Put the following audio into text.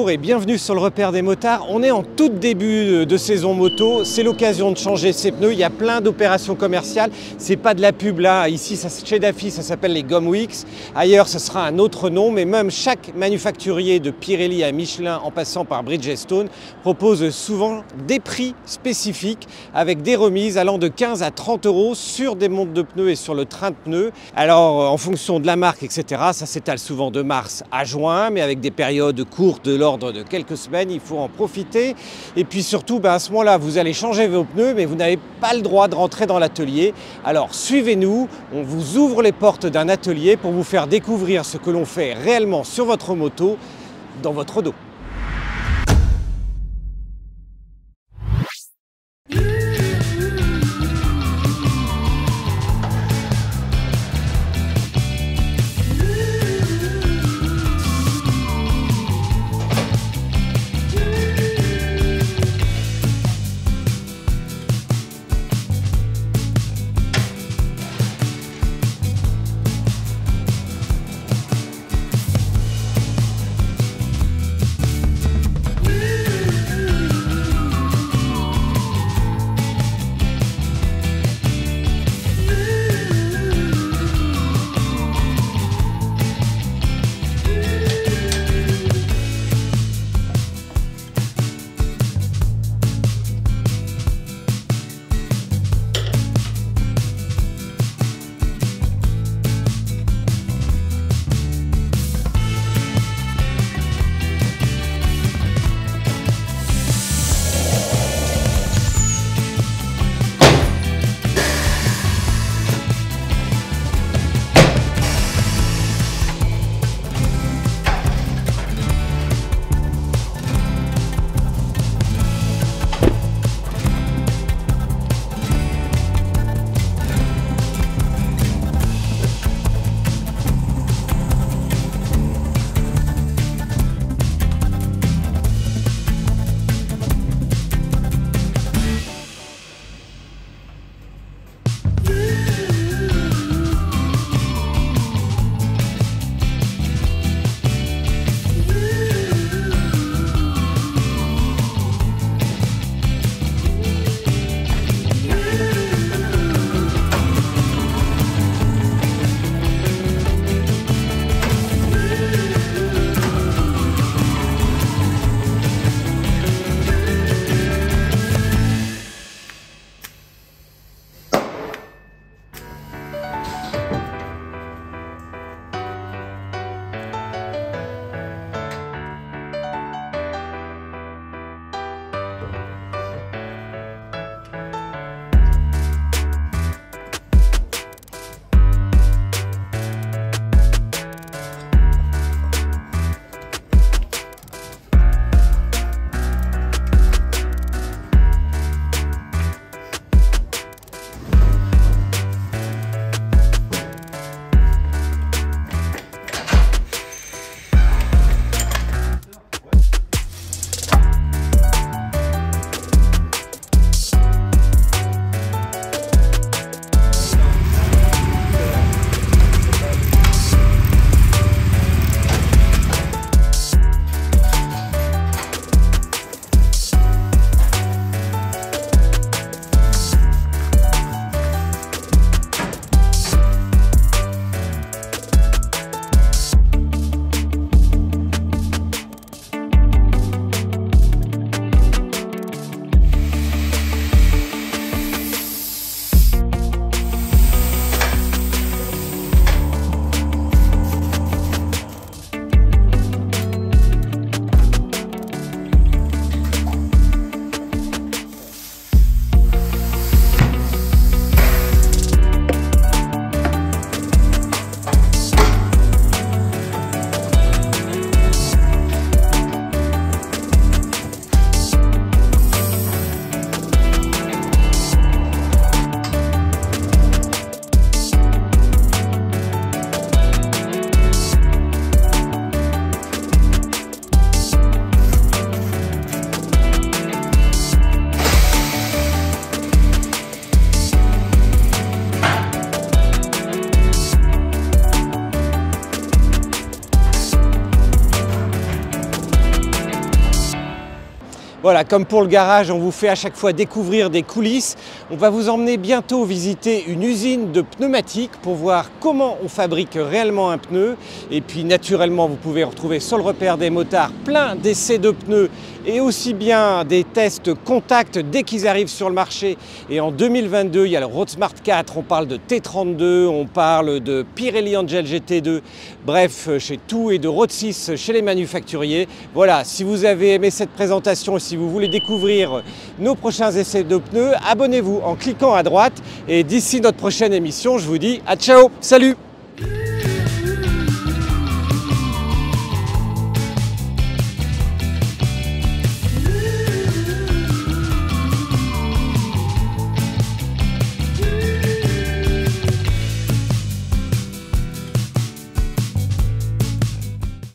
Bonjour et bienvenue sur le repère des motards. On est en tout début de saison moto, c'est l'occasion de changer ses pneus. Il y a plein d'opérations commerciales, c'est pas de la pub là. Ici chez Daffy ça s'appelle les Gum Weeks, ailleurs ce sera un autre nom, mais même chaque manufacturier de Pirelli à Michelin en passant par Bridgestone propose souvent des prix spécifiques avec des remises allant de 15 à 30 € sur des montes de pneus et sur le train de pneus. Alors en fonction de la marque etc, ça s'étale souvent de mars à juin, mais avec des périodes courtes de l'ordre de quelques semaines, il faut en profiter. Et puis surtout, à ce moment-là, vous allez changer vos pneus, mais vous n'avez pas le droit de rentrer dans l'atelier. Alors suivez-nous, on vous ouvre les portes d'un atelier pour vous faire découvrir ce que l'on fait réellement sur votre moto, dans votre dos. Voilà, comme pour le garage, on vous fait à chaque fois découvrir des coulisses. On va vous emmener bientôt visiter une usine de pneumatiques pour voir comment on fabrique réellement un pneu. Et puis naturellement, vous pouvez retrouver sur le repère des motards plein d'essais de pneus et aussi bien des tests contact dès qu'ils arrivent sur le marché. Et en 2022, il y a le Road Smart 4, on parle de T32, on parle de Pirelli Angel GT2, bref, chez tout et de Road 6 chez les manufacturiers. Voilà, si vous avez aimé cette présentation et si vous voulez découvrir nos prochains essais de pneus, abonnez-vous en cliquant à droite. Et d'ici notre prochaine émission, je vous dis à ciao, salut!